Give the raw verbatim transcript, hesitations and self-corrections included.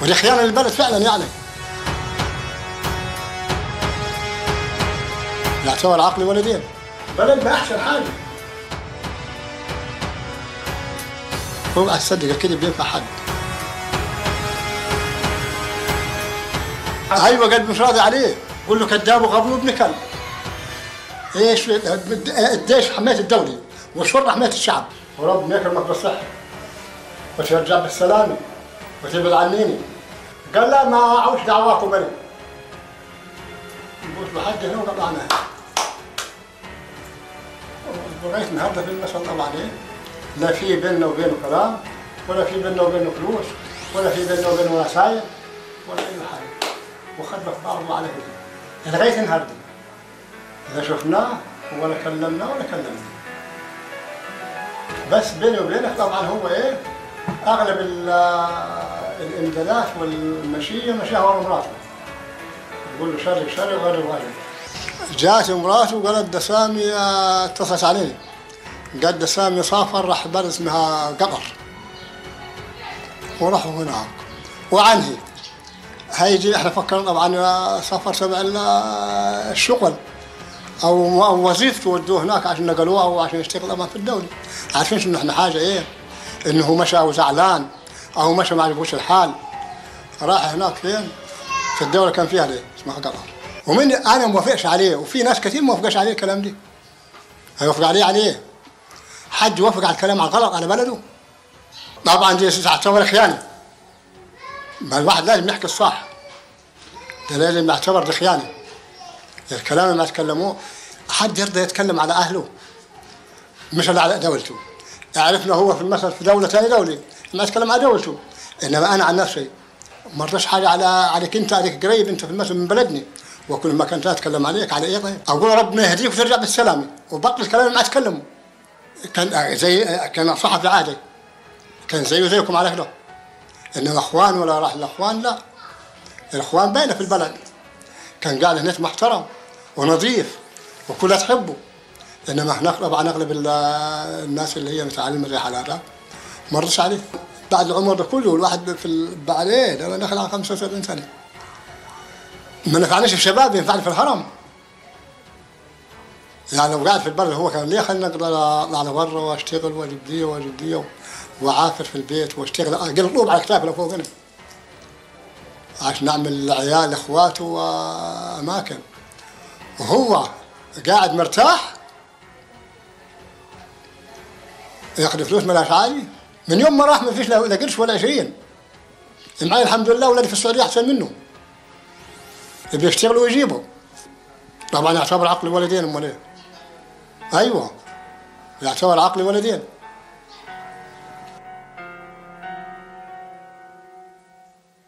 ودي خيانة للبلد فعلا يعني. يعتبر عقل ولدين. بلد ما أحسن حاجة. اوعى تصدق الكذب ينفع حد. ايوه قلب مش راضي عليه، قول له كذاب وغبي وابن كلب. ايش الديش حمايه الدولي والشرطه حمايه الشعب. وربنا يكرمك بالصحه وترجع بالسلامه وتبعد عنيني. قال لا ما عاوش دعواكم انا. قلت له حد هنا وقطعناه. لغايه النهارده في ما شاء الله عليه لا في بيننا وبينه كلام ولا في بيننا وبينه فلوس ولا في بيننا وبينه رسائل ولا اي حاجه. وخلف بعضه على كده لغايه النهارده لا شفناه ولا كلمناه ولا كلمناه. بس بيني وبينك طبعا هو ايه اغلب الامدادات والمشيه مشاها ورا مراته. يقول له شري شري وغري وغري. جات مراته وقالت ده سامي اتصلت عليه قال ده سامي سافر راح بلد اسمها قطر وراحوا هناك وعنهي هيجي. احنا فكرنا طبعا سفر تبع الشغل او وظيفته ودوه هناك عشان نقلوه او عشان يشتغل طبعا في الدوله. عارفين انه احنا حاجه ايه؟ انه مشى وزعلان او مشى ما عجبوش الحال. راح هناك فين؟ في الدوله كان فيها ليه اسمها قطر. ومن انا موافقش عليه وفي ناس كثير ما وافقش عليه الكلام ده. هيوافق عليه عليه؟ حد يوافق على الكلام على الغلط على بلده؟ طبعا دي تعتبر خيانه. ما الواحد لازم يحكي الصح. ده لازم يعتبر ده خيانه. الكلام اللي ما تكلموه حد يرضى يتكلم على اهله مش على دولته. عرفنا هو في المثل في دوله ثانيه دوله ما يتكلم على دولته. انما انا عن نفسي ما رضاش حاجه على عليك انت عليك قريب انت في المثل من بلدني وكل ما كنت اتكلم عليك على ايه طيب؟ اقول ربنا يهديك وترجع بالسلامه وبطل الكلام اللي ما تكلموا. كان زي كان صحفي عادي كان زيه زيكم على كده. انما اخوان ولا راح الاخوان لا. الاخوان باينه في البلد. كان قاعد هناك محترم ونظيف وكلها تحبه. انما هناك طبعا اغلب الناس اللي هي متعلمه زي حالاتها ما رضش عليه. بعد العمر ده كله الواحد في بعدين انا داخل على خمسة وسبعين سنه. ما نفعنيش في شباب ينفعني في الهرم. يعني لو قاعد في البلد هو كان ليه خلينا اطلع على برا واشتغل واجيب دي واجيب دي وعافر في البيت واشتغل اقل طوب على كتافي لو فوق هنا عشان نعمل عيال اخواته واماكن. وهو قاعد مرتاح ياخذ فلوس ملاش عالي. من يوم ما راح ما فيش لا قرش ولا عشرين. معي الحمد لله ولادي في السعوديه احسن منه. بيشتغلوا ويجيبوا. طبعا يعتبر عقل ولدين امال ايه؟ ايوه يعتبر عقل ولدين.